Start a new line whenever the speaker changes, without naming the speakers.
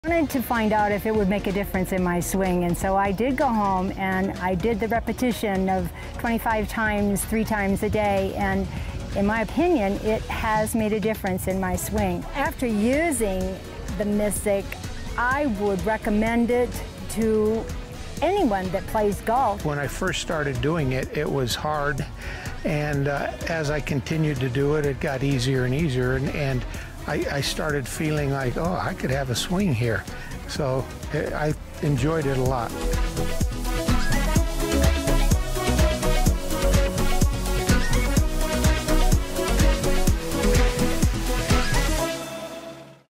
I wanted to find out if it would make a difference in my swing, and so I did go home and I did the repetition of 25 times, 3 times a day, and in my opinion, it has made a difference in my swing. After using the Mystic, I would recommend it to anyone that plays golf.
When I first started doing it, it was hard, and as I continued to do it, it got easier and easier, and I started feeling like, oh, I could have a swing here. So I enjoyed it a lot.